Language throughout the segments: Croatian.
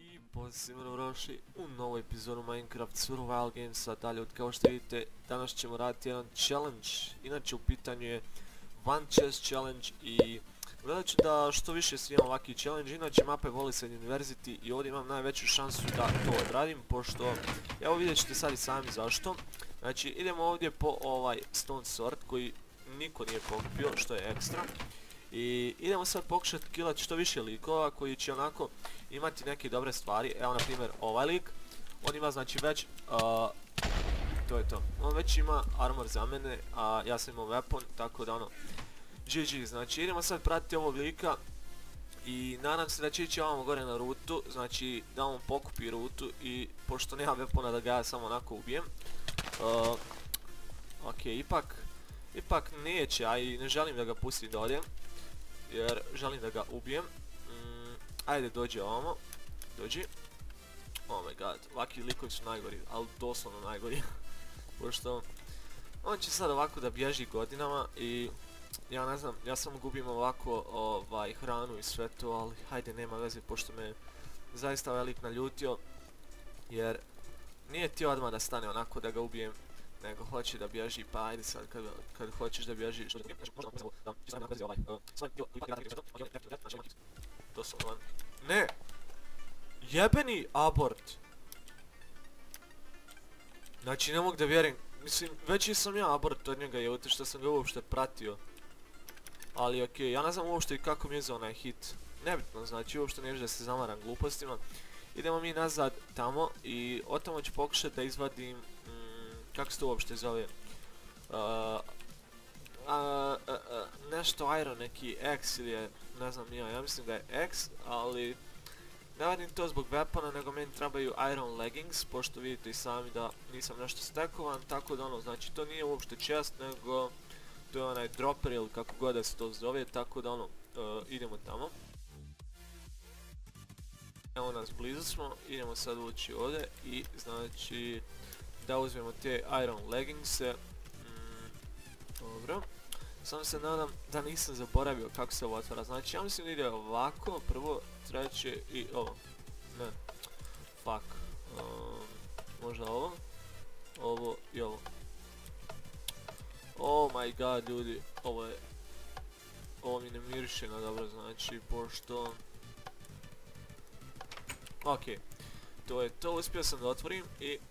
I pozdrav dobrodošli u novu epizodu Minecraft Survival Gamesa. Dalje, kao što vidite, danas ćemo raditi jedan challenge. Inače, u pitanju je One Chest Challenge i gledat ću da što više svijem ovakvi challenge. Inače, mapa je Volisade University i ovdje imam najveću šansu da to odradim, pošto, evo vidjet ćete sad i sami zašto. Znači, idemo ovdje po ovaj Stone Sword koji niko nije pokupio, što je ekstra. I idemo sad pokušati killati što više likova koji će onako imati neke dobre stvari. Evo na primjer ovaj lik, on ima znači već, to je to, on već ima armor za mene, a ja sam imao weapon, tako da ono, GG. Znači idemo sad pratiti ovog lika i nadam se da će ići ovamo gore na rutu, znači da on pokupi rutu i pošto nema weapona da ga ja samo onako ubijem. Ok, ipak neće, a i ne želim da ga pustim da odem, jer želim da ga ubijem. Ajde, dođi ovamo, dođi. Oh my god, ovakvi likovi su najgori, ali doslovno najgori. Pošto on će sad ovako da bježi godinama i ja ne znam, ja samo gubim ovako hranu i sve to, ali hajde, nema veze pošto me zaista velik naljutio, jer nije ti odmah da stane onako da ga ubijem, nego hoće da bježi, pa ajde sad kad hoćeš da bježiš. Ne! Jebeni abort! Znači ne mogu da vjerujem, mislim veći sam ja abort od njega, je što sam ga uopšte pratio. Ali okej, ja ne znam uopšte i kako mi je za onaj hit. Nebitno, znači uopšte neću da se zamaram glupostima. Idemo mi nazad tamo i od tamo ću pokušati da izvadim, kako se to uopšte zove, nešto iron, neki X ili je, ne znam ja mislim da je X, ali ne radim to zbog weapona, nego meni trebaju iron leggings, pošto vidite i sami da nisam nešto stekovan, tako da ono, znači to nije uopšte chest, nego to je onaj dropper ili kako god da se to zove, tako da ono, idemo tamo. Evo nas, blizu smo, idemo sad ući ovdje i znači da uzmemo te iron leggingse. Dobro, samo se nadam da nisam zaboravio kako se ovo otvara. Znači ja mislim da ide ovako, prvo, treće i ovo. Ne, fuck. Možda ovo, ovo i ovo. Oh my god ljudi, ovo mi ne miriše na dobro, znači pošto... Ok, to je to, uspio sam da otvorim i...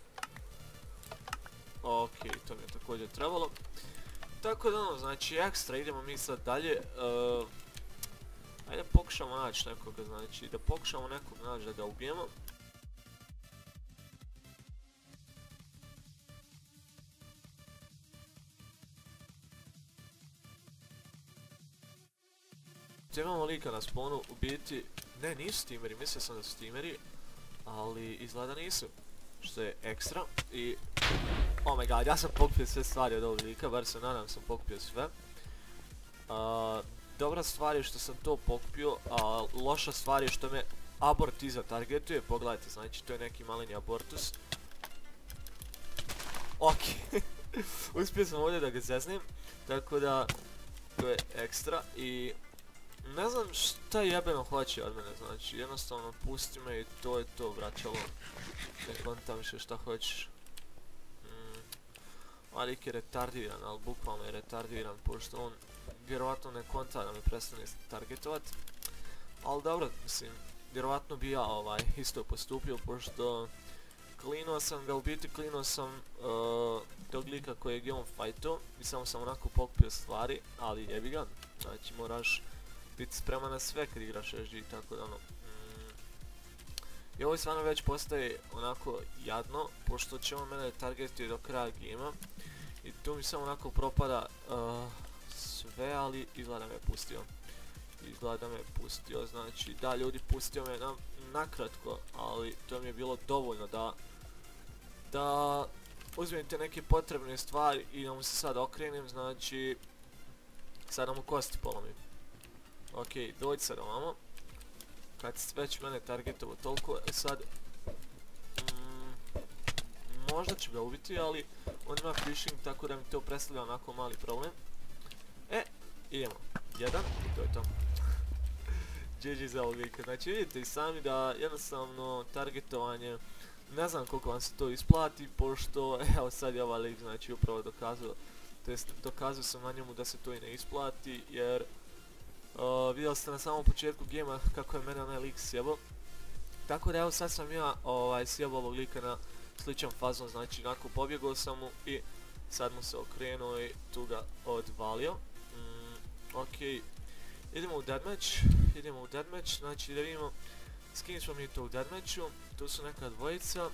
Ok, to mi je također trebalo. Tako da ono, znači ekstra, idemo mi sad dalje. Ajde pokušamo naći nekoga, znači da pokušamo nekog naći da ga ubijemo. Imamo lika na spawnu, u biti, ne nisu teameri, mislio sam da su teameri, ali izgleda nisu, što je ekstra i... Oh my god, ja sam pokupio sve stvari od ovog lika, bar se nadam sam pokupio sve. Dobra stvar je što sam to pokupio, a loša stvar je što me abort iza targetuje, pogledajte, znači to je neki maleni abortus. Ok, uspio sam ovdje da ga zeznem, tako da to je ekstra i ne znam šta jebeno hoće od mene, znači jednostavno pusti me i to je to, vraćalo, ne kontam više šta hoćeš. Ovaj lik je retardiran, ali bukvalno je retardiran, pošto on vjerovatno ne konta da me prestane targetovat. Ali dobro, mislim, vjerovatno bi ja isto postupio, pošto klinuo sam ga, u biti klinuo sam tog lika kojeg je on fajto i samo sam onako pokupio stvari, ali jebi ga, znači moraš biti spreman na sve kad igraš SG, tako da ono... I ovo stvarno već postaje onako jadno, pošto će on mene targetiti do kraja gema. I tu mi samo onako propada sve, ali izgleda me pustio. Znači da ljudi, pustio me nakratko, ali to mi je bilo dovoljno da uzmete neke potrebne stvari i da mu se sad okrenem, znači sada mu kosti polomim. Ok, dođi sad ovamo. Kad si već mene targetovo toliko, sad možda ću ga ubiti, ali on ima fishing, tako da mi to predstavlja onako mali problem. Idemo, jedan i to je to. GG za ovog lika. Znači vidite i sami da jednostavno targetovanje, ne znam koliko vam se to isplati, pošto evo sad je ovaj lik znači upravo dokazao, to jest dokazao sam na njemu da se to i ne isplati, jer vidjeli ste na samom početku gema kako je mene onaj lik sjebao. Tako da evo sad sam ja sjebao ovog lika na sličan fazon, znači nakon pobjegao sam mu i sad mu se okrenuo i tu ga odvalio. Ok, idemo u deathmatch, znači da vidimo s kim smo mi to u deathmatchu. Tu su neka dvojica.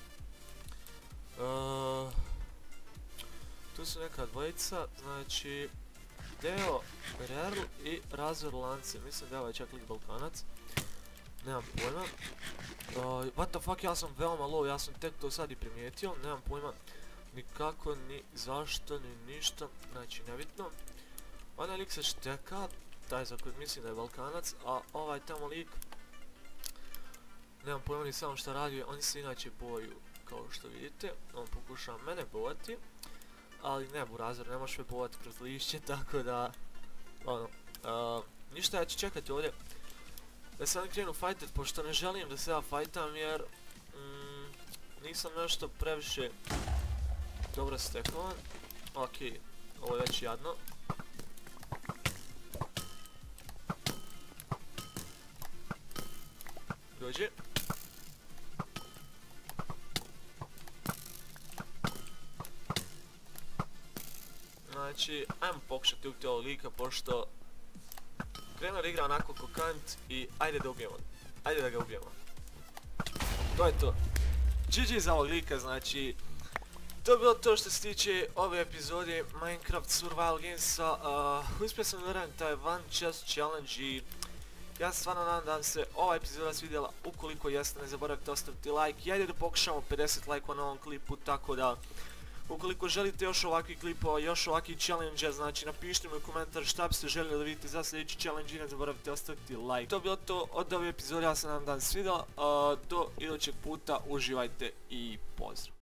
Znači Deo, Rerl i Razor Lance, mislim da je ovaj čak lik Balkanac. Nemam pojma. What the fuck, ja sam veoma low, ja sam tek to sad i primijetio, nemam pojma nikako, ni zašto, ni ništa, znači nebitno. Onaj lik se šteka, taj za kojeg mislim da je Balkanac, a ovaj tamo lik, nemam pojma ni samo šta radi, oni se inače boju, kao što vidite, on pokušava mene bovati, ali ne Burazor, ne možeš me bovati kroz lišće, tako da, ništa, ja ću čekati ovdje da se oni krenu fajtat, pošto ne želim da se ja fajtam jer nisam nešto previše dobro stekovan. Ok, ovo je već jadno. Dođi. Znači, ajmo pokušati ubiti ovog lika, pošto krenuo da igra onako kokant i ajde da ubijemo. Ajde da ga ubijemo. To je to. GG za ovog lika, znači to je bilo to što se tiče ove epizode Minecraft Survival Gamesa. Uspio sam da radim taj One Chest Challenge i ja se stvarno nadam da vam se ova epizoda svidjela. Ukoliko jeste, ne zaboravite ostaviti like i ajde da pokušamo 50 lajkova na ovom klipu, tako da ukoliko želite još ovakvih klipova, još ovakvih challenge-a, znači napišite mi u komentar šta biste željeli da vidite za sljedeći challenge i ne zaboravite ostaviti like. To je bilo to od ove epizode, ja se nadam da vam se svidjela. Do idućeg puta, uživajte i pozdrav.